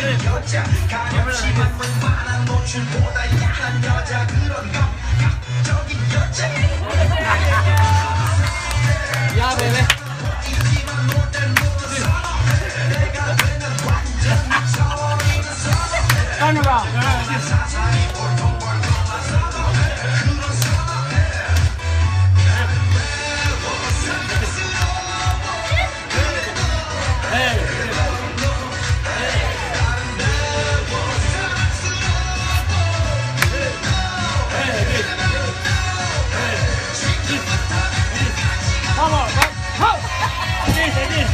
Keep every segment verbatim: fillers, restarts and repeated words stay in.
여자 가렵지만 웬만한 노출보다 야한 여자 그런 감각적인 여자 Ya, bebé. 이지만 못된 모든 선어 내가 되면 완전 미쳐버리는 선어 Turn around. 사사히 볼통볼통한 선어 그런 선어해 매워 사랑스러워 그래도 Hey. Come on, man. Ho! This, this.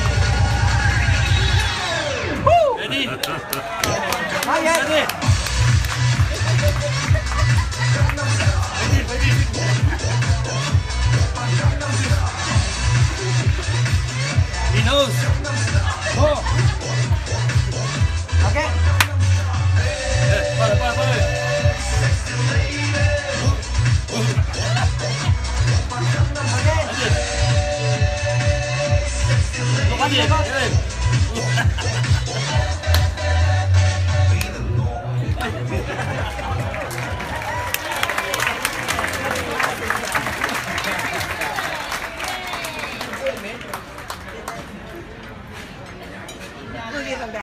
Woo! Ready? Not yet. Ready? Ready, ready. He knows. Go. Okay. Yeah, follow, follow, follow. Okay. Look at it.